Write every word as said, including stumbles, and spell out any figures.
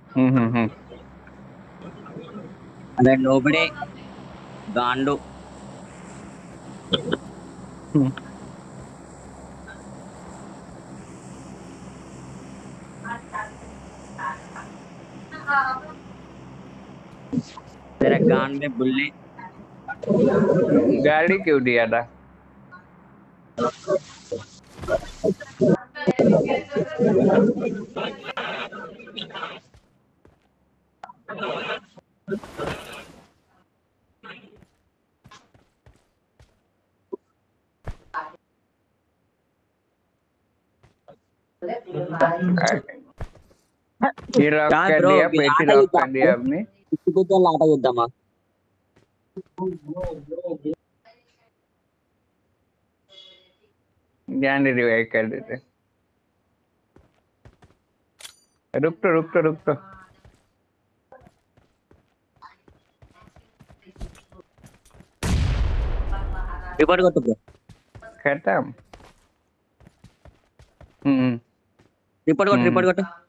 हम्म हम्म हम्म अरे नोबड़े गांडू। हम्म। तेरा गांड में बुल्ली। गाड़ी क्यों दिया था? ये लॉक क्या कर ब्रो दिया, पेटी आटा लॉक युद्ध कर दिया आपने। आटा युद्धमा ध्यान दे रिवाइव कर देते। रुक तो रुक तो रुक तो। रिपोर्ट करतो ब्रो। खत्म। हम्म रिपोर्ट करतो हम्म रिपोर्ट करतो